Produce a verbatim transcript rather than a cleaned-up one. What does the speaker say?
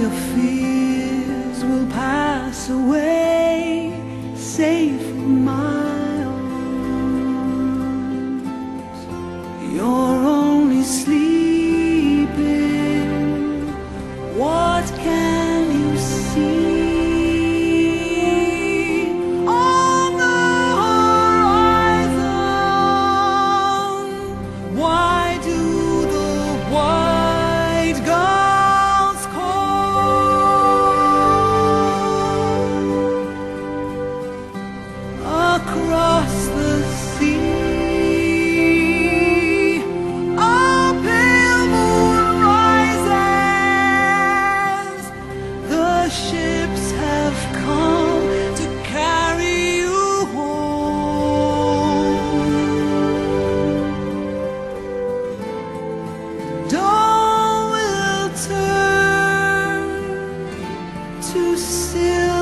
your fears will pass away, safe in my arms. You're only sleeping. What can you see? Across the sea, a pale moon rises. The ships have come to carry you home. Dawn will turn to silver.